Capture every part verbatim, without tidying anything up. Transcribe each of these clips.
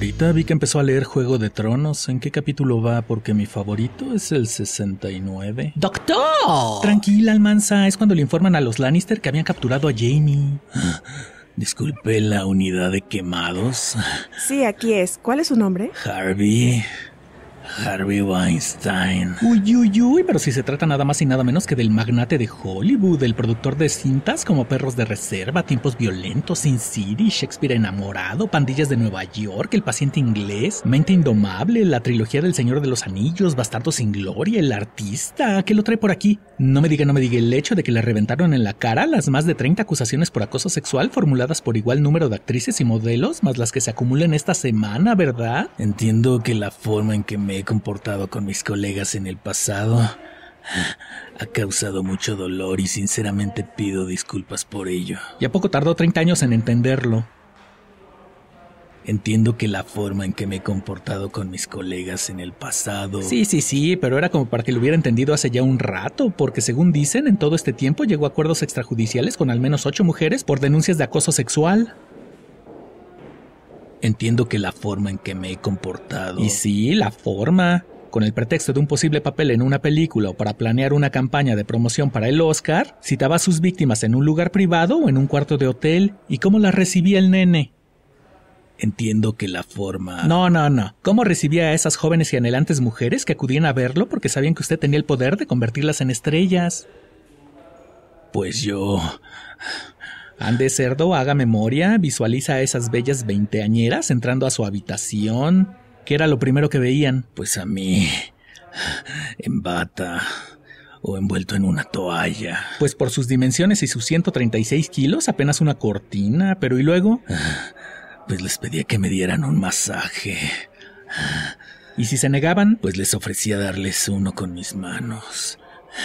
Señorita, vi que empezó a leer Juego de Tronos. ¿En qué capítulo va? Porque mi favorito es el sesenta y nueve. ¡Doctor! Tranquila, Almanza. Es cuando le informan a los Lannister que habían capturado a Jaime. Disculpe, ¿la unidad de quemados? Sí, aquí es. ¿Cuál es su nombre? Harvey... Harvey Weinstein. Uy, uy, uy, pero si se trata nada más y nada menos que del magnate de Hollywood, el productor de cintas como Perros de Reserva, Tiempos Violentos, Sin City, Shakespeare Enamorado, Pandillas de Nueva York, El Paciente Inglés, Mente Indomable, la trilogía del Señor de los Anillos, Bastardos sin Gloria, El Artista. ¿Qué lo trae por aquí? No me diga, no me diga el hecho de que le reventaron en la cara las más de treinta acusaciones por acoso sexual formuladas por igual número de actrices y modelos, más las que se acumulan esta semana, ¿verdad? Entiendo que la forma en que me he comportado con mis colegas en el pasado ha causado mucho dolor y sinceramente pido disculpas por ello. ¿Y a poco tardó treinta años en entenderlo? Entiendo que la forma en que me he comportado con mis colegas en el pasado... Sí, sí, sí, pero era como para que lo hubiera entendido hace ya un rato, porque según dicen, en todo este tiempo llegó a acuerdos extrajudiciales con al menos ocho mujeres por denuncias de acoso sexual. Entiendo que la forma en que me he comportado... Y sí, la forma. Con el pretexto de un posible papel en una película o para planear una campaña de promoción para el Oscar, citaba a sus víctimas en un lugar privado o en un cuarto de hotel. ¿Y cómo las recibía el nene? Entiendo que la forma... No, no, no. ¿Cómo recibía a esas jóvenes y anhelantes mujeres que acudían a verlo porque sabían que usted tenía el poder de convertirlas en estrellas? Pues yo... Ande, cerdo, haga memoria, visualiza a esas bellas veinteañeras entrando a su habitación. ¿Qué era lo primero que veían? Pues a mí, en bata o envuelto en una toalla. Pues por sus dimensiones y sus ciento treinta y seis kilos, apenas una cortina, pero ¿y luego? Pues les pedía que me dieran un masaje. ¿Y si se negaban? Pues les ofrecía darles uno con mis manos.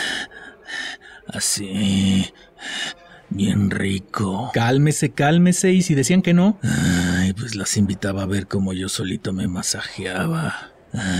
Así... bien rico. Cálmese, cálmese. ¿Y si decían que no? Ay, pues las invitaba a ver cómo yo solito me masajeaba.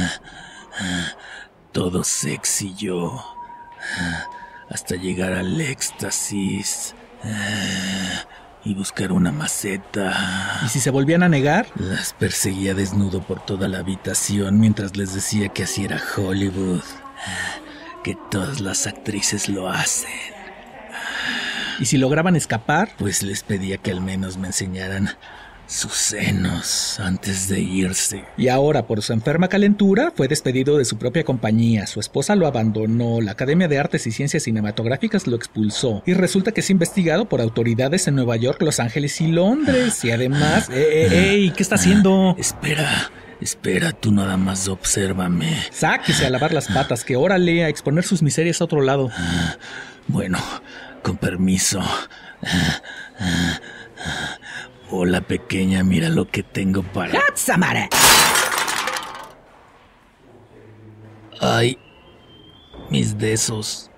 Todo sexy yo. Hasta llegar al éxtasis. Y buscar una maceta. ¿Y si se volvían a negar? Las perseguía desnudo por toda la habitación mientras les decía que así era Hollywood. Que todas las actrices lo hacen. ¿Y si lograban escapar? Pues les pedía que al menos me enseñaran sus senos antes de irse. Y ahora, por su enferma calentura, fue despedido de su propia compañía. Su esposa lo abandonó, la Academia de Artes y Ciencias Cinematográficas lo expulsó. Y resulta que es investigado por autoridades en Nueva York, Los Ángeles y Londres. Y además... ¡Ey, ey! ¿Qué está haciendo? Espera... Espera, tú nada más obsérvame. Sáquese a lavar las patas, que órale, a exponer sus miserias a otro lado. Bueno, con permiso. Hola, pequeña, mira lo que tengo para... ¡Hatsamare! Ay, mis besos.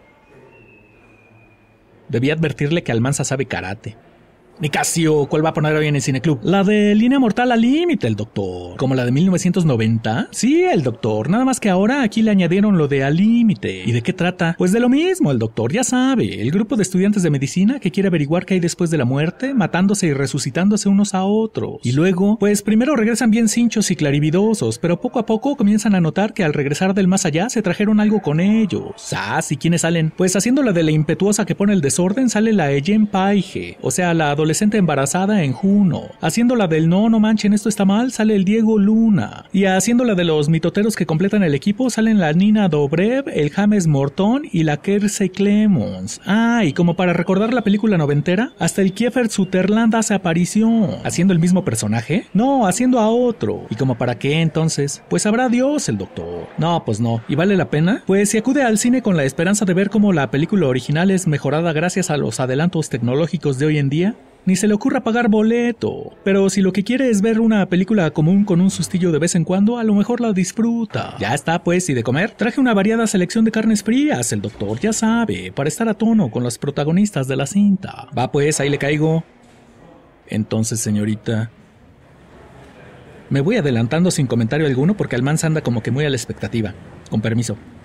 Debí advertirle que Almanza sabe karate. Nicasio, ¿cuál va a poner hoy en el cineclub? La de Línea Mortal al Límite, el doctor. ¿Como la de mil novecientos noventa? Sí, el doctor. Nada más que ahora aquí le añadieron lo de Al Límite. ¿Y de qué trata? Pues de lo mismo, el doctor ya sabe. El grupo de estudiantes de medicina que quiere averiguar qué hay después de la muerte, matándose y resucitándose unos a otros. Y luego, pues primero regresan bien cinchos y clarividosos, pero poco a poco comienzan a notar que al regresar del más allá se trajeron algo con ellos. Ah, ¿y quiénes salen? Pues haciendo la de la impetuosa que pone el desorden sale la Ellen Paige, o sea, la adolescente embarazada en Juno. Haciendo la del no, no manchen, esto está mal, sale el Diego Luna. Y haciendo la de los mitoteros que completan el equipo, salen la Nina Dobrev, el James Morton y la Kiersey Clemons. Ah, y como para recordar la película noventera, hasta el Kiefer Sutherland hace aparición. ¿Haciendo el mismo personaje? No, haciendo a otro. ¿Y como para qué entonces? Pues sabrá Dios el doctor. No, pues no. ¿Y vale la pena? Pues si acude al cine con la esperanza de ver cómo la película original es mejorada gracias a los adelantos tecnológicos de hoy en día, ni se le ocurra pagar boleto. Pero si lo que quiere es ver una película común con un sustillo de vez en cuando, a lo mejor la disfruta. Ya está, pues, ¿y de comer? Traje una variada selección de carnes frías, el doctor ya sabe, para estar a tono con los protagonistas de la cinta. Va, pues, ahí le caigo. Entonces, señorita, me voy adelantando sin comentario alguno porque Almanza anda como que muy a la expectativa. Con permiso.